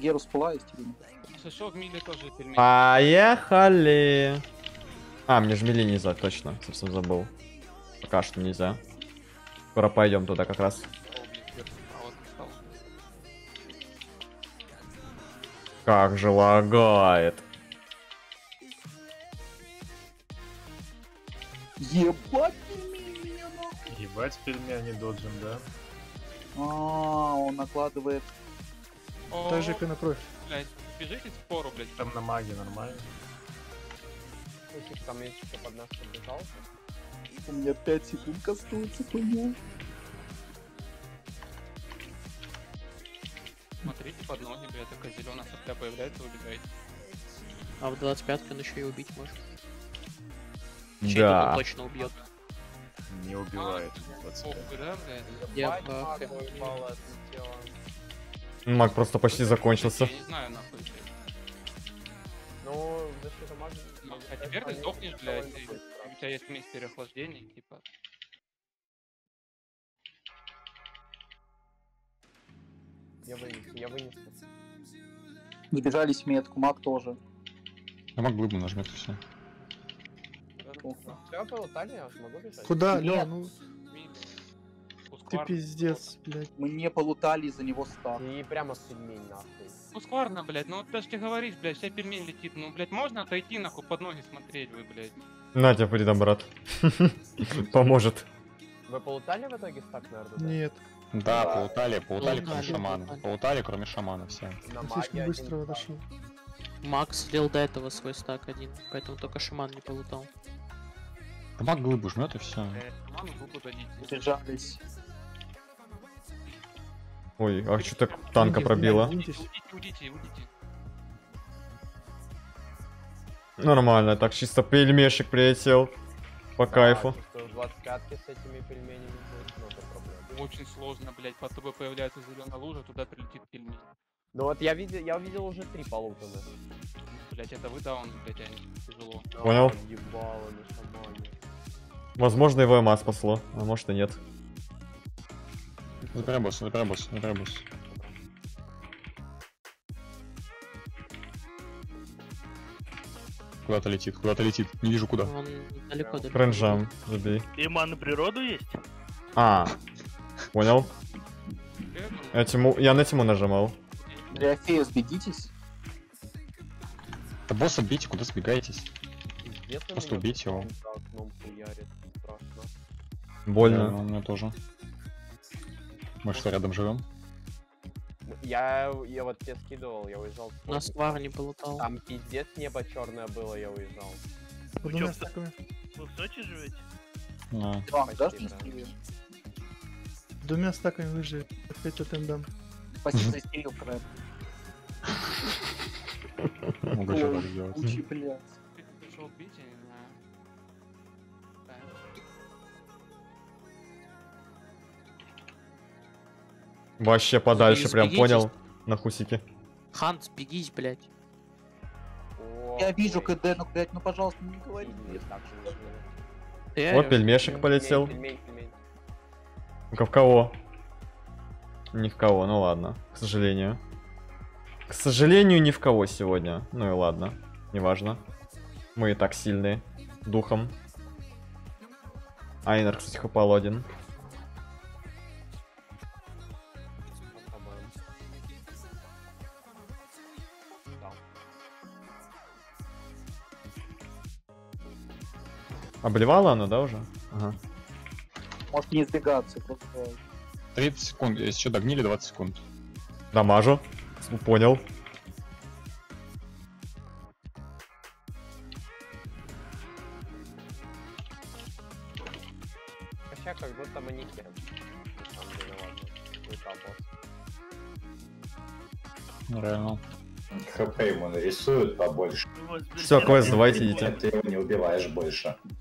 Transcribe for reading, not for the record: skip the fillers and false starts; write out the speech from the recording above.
Герус Пула есть или нет? Слышал, в миле тоже пельмени. Поехали. А, мне же мили нельзя, точно. Совсем забыл. Пока что нельзя. Скоро пойдем туда как раз. О, блин, Герус справа стал. Как же лагает. Ебать пельмени меня нахуй. Ебать пельмени доджим, да? Он накладывает. О, Так же, как и на профи. блядь, бежите в спору, блядь. Там на маге нормально. Если там есть еще под нас побежал. У меня 5 секунд кастуется хуйня. Смотрите под ноги, блядь, такая зеленая сопля появляется, убегайте. А в 25-ке он еще и убить может. Да. Чей-то он точно убьет. Не убивает. Ох, да, блядь. Я Ебать, по маг хм. мой упал, отлетела. Маг просто почти закончился. Я не знаю, нахуй, блядь. Ну, защита мага... Ну, а теперь ты сдохнешь, блядь, и у тебя есть смесь переохлаждений, типа. Я вынес. Сбежались метку, маг тоже. Я мог глыбу нажмет и все. Все, полутали, я смогу бежать? Куда, Нет. Лё, ну ты пиздец, блядь. Мы не полутали из-за него стак. И прямо с пельмень, нахуй. Ну скварно, блядь, ну вот даже тебе говоришь, блядь, вся пельмень летит, ну, блядь, можно отойти, нахуй, под ноги смотреть, вы, блядь. На тебя, Фрида, брат. Поможет. Вы полутали в итоге стак, наверное, да? Нет. Да, полутали кроме Полутали, шамана. полутали. Полутали, кроме шамана, все. На Он маге слишком один быстро стак. отошел. Макс слил до этого свой стак один, поэтому только шаман не полутал. Да маг глыбу жмет и все. Маму губу дадите. Сбежались. Ой, а что так танка пробило? Двиньтесь. Уйдите. Нормально, так чисто пельмешек прилетел. По кайфу. Да, чисто в 25-ке с этими пельменями будет много проблем. Очень сложно, блядь, под тобой появляется зеленая лужа, туда прилетит пельмень. Ну вот я видел уже 3 полутанных. Блядь, это вы даун, блядь, а не тяжело. Понял. Ебало на шамане. Возможно, его МА спасло, а может и нет. Забирай босс. Куда-то летит. Не вижу куда. Он далеко Крэнжам, забей. И на природу есть? А, понял. Я на Тиму нажимал. Дриофея, сбегитесь. Да босса бейте, куда сбегаетесь? Пиздец, он Просто меня убить его. за окном хуярит. Страшно. Да, Больно. у меня тоже. Мы что, рядом живем? Я вот тебе скидывал, я уезжал. с На сквар не полутал. Там пиздец небо черное было, я уезжал. С двумя стаками. Вы в Сочи живете? А, Вам даже Спасибо, не да. стрелял. С двумя стаками выжили. Опять тотем. Спасибо за истерил, Крэп. могу еще так сделать. Учи, блядь. Ты пришел бить, я не знаю. Да. Вообще подальше, прям Сбегитесь. понял. На хусике. Хант, бегись, блядь. Я вижу КД, ну, блядь, ну, пожалуйста, не говори. Ты Вот орёшь? пельмешек полетел. Пельмень. В кого? Ни в кого, ну ладно, к сожалению. К сожалению, ни в кого сегодня. Ну и ладно, неважно. Мы и так сильные. Духом. Айнер, кстати, хапал один. Обливала она, да, уже? Ага. Может не избегаться, просто... 30 секунд, если что, догнили 20 секунд. Дамажу. Понял. Хотя как будто манекен. На самом деле, ладно. Ульта босс. Реально. ХП ему нарисуют побольше. У вас Всё, берсерк квест, не давайте будет? идите. Ты его не убиваешь больше.